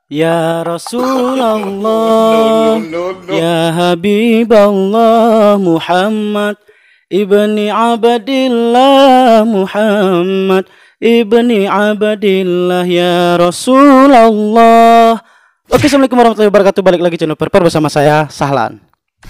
Ya Rasulullah, ya Habiballah Muhammad ibni Abdillah, Muhammad ibni Abdillah, ya Rasulullah. Oke, assalamualaikum warahmatullahi wabarakatuh. Balik lagi channel Perper bersama saya Sahlan.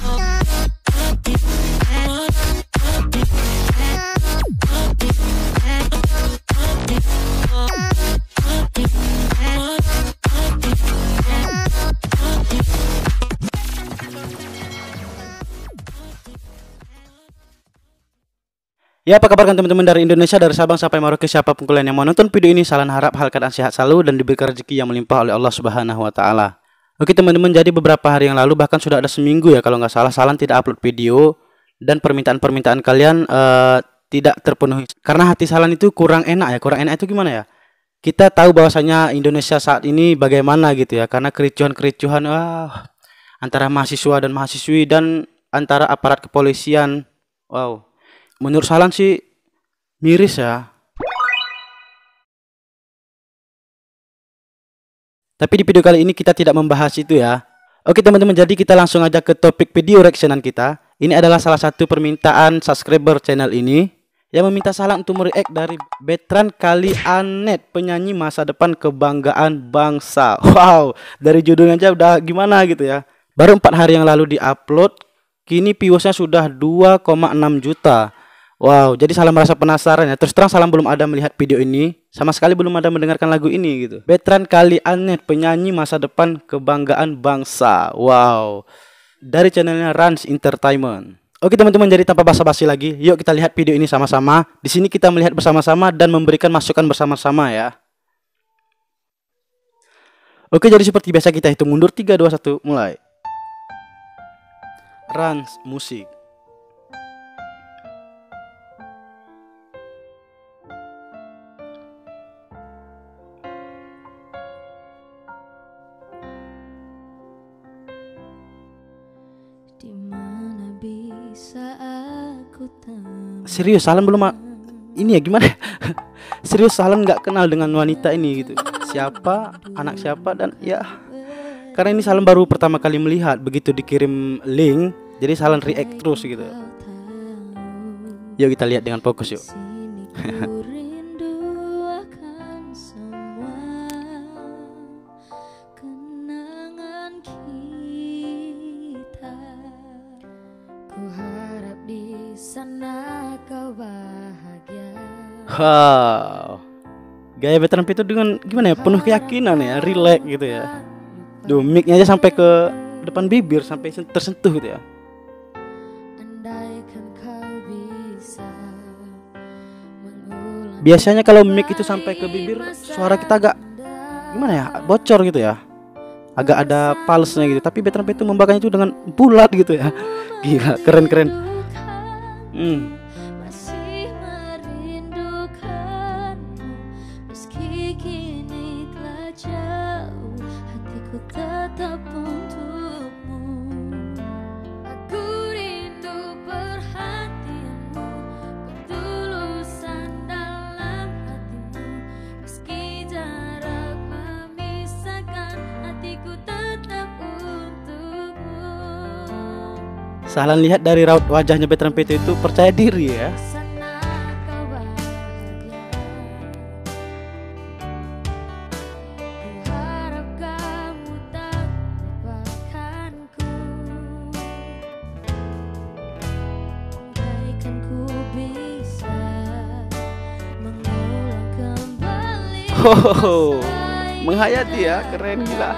Ya, apa kabar kan teman-teman dari Indonesia, dari Sabang sampai Merauke, siapapun kalian yang mau nonton video ini, Sahlan harap hal keadaan sehat selalu dan diberikan rezeki yang melimpah oleh Allah Subhanahu wa taala. Oke teman-teman, jadi beberapa hari yang lalu, bahkan sudah ada seminggu ya kalau nggak salah, Sahlan tidak upload video dan permintaan-permintaan kalian tidak terpenuhi. Karena hati Sahlan itu kurang enak ya. Kurang enak itu gimana ya? Kita tahu bahwasanya Indonesia saat ini bagaimana gitu ya, karena kericuhan-kericuhan antara mahasiswa dan mahasiswi dan antara aparat kepolisian. Wow. Menurut Sahlan sih miris ya. Tapi di video kali ini kita tidak membahas itu ya. Oke teman-teman, jadi kita langsung aja ke topik video reactionan kita. Ini adalah salah satu permintaan subscriber channel ini yang meminta Sahlan untuk mereact dari Bertrand Kalianet, penyanyi masa depan kebanggaan bangsa. Wow, dari judulnya aja udah gimana gitu ya. Baru 4 hari yang lalu diupload, kini viewsnya sudah 2,6 juta. Wow, jadi Sahlan merasa penasaran ya. Terus terang Sahlan belum ada melihat video ini, sama sekali belum ada mendengarkan lagu ini gitu. Bertrand Kalianet, penyanyi masa depan kebanggaan bangsa. Wow, dari channelnya Rans Entertainment. Oke teman-teman, jadi tanpa basa-basi lagi, yuk kita lihat video ini sama-sama. Di sini kita melihat bersama-sama dan memberikan masukan bersama-sama ya. Oke, jadi seperti biasa kita hitung mundur 3, 2, 1, mulai. Rans musik. Dimana bisa aku Serius Sahlan belum ini ya gimana? Serius Sahlan nggak kenal dengan wanita ini gitu. Siapa, anak siapa, dan ya karena ini Sahlan baru pertama kali melihat, begitu dikirim link jadi Sahlan react terus gitu. Yuk kita lihat dengan fokus yuk. Wow, gaya Bertrand itu dengan gimana ya, penuh keyakinan ya, relax gitu ya. Duh, mic-nya aja sampai ke depan bibir, sampai tersentuh gitu ya. Biasanya kalau mic itu sampai ke bibir, suara kita agak gimana ya, bocor gitu ya, agak ada falsnya gitu. Tapi Bertrand itu membawanya itu dengan bulat gitu ya. Gila, keren-keren. Sahlan lihat dari raut wajahnya Bertrand itu percaya diri ya. Oh, menghayati ya, keren gila.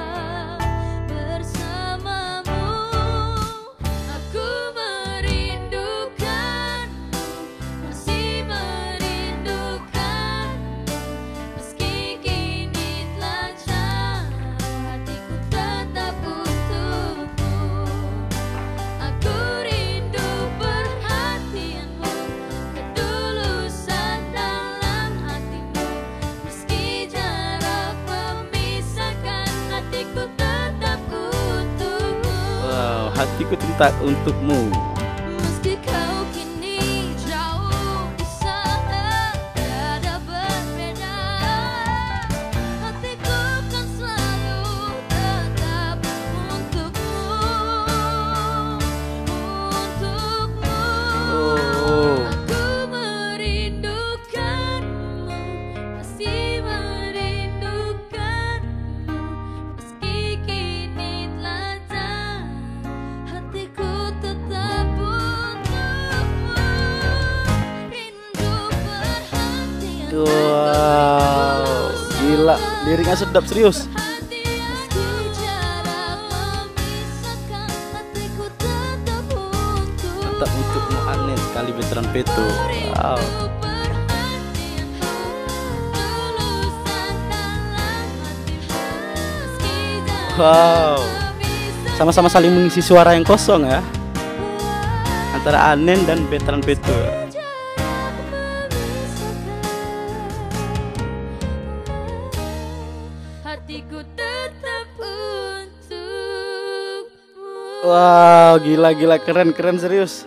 Hatiku tetap untukmu. Meski kau kini jauh di sana, tiada berbeda. Hatiku kan selalu Liriknya sedap serius. Meski jarak memisahkan, hatiku tetap untuk Tetap untukmu Anen kali veteran Peto. Wow. Wow. Sama-sama saling mengisi suara yang kosong ya, antara Anen dan veteran Peto. Hatiku tetap untukmu. Wow, gila keren serius.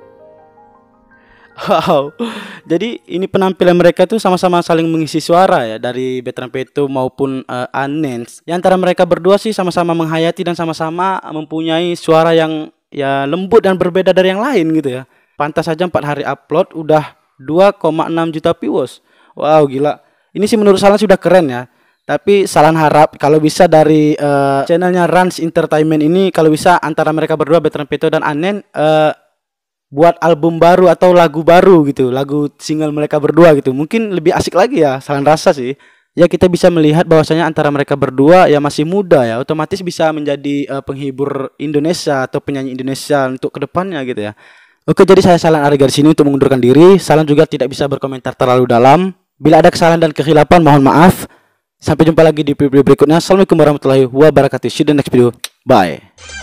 Wow. Jadi ini penampilan mereka tuh sama-sama saling mengisi suara ya, dari veteran Peto maupun Anens. Yang antara mereka berdua sih sama-sama menghayati dan sama-sama mempunyai suara yang ya lembut dan berbeda dari yang lain gitu ya. Pantas saja 4 hari upload udah 2,6 juta views. Wow, gila. Ini sih menurut Salan sudah keren ya. Tapi Salan harap kalau bisa dari channelnya Rans Entertainment ini, kalau bisa antara mereka berdua, veteran Peto dan Anen, buat album baru atau lagu baru gitu, lagu single mereka berdua gitu. Mungkin lebih asik lagi ya, Salan rasa sih. Ya kita bisa melihat bahwasanya antara mereka berdua ya masih muda ya, otomatis bisa menjadi penghibur Indonesia atau penyanyi Indonesia untuk kedepannya gitu ya. Oke, jadi saya Salan Arga di sini untuk mengundurkan diri. Salan juga tidak bisa berkomentar terlalu dalam. Bila ada kesalahan dan kehilapan mohon maaf. Sampai jumpa lagi di video berikutnya. Assalamualaikum warahmatullahi wabarakatuh. See you in the next video. Bye.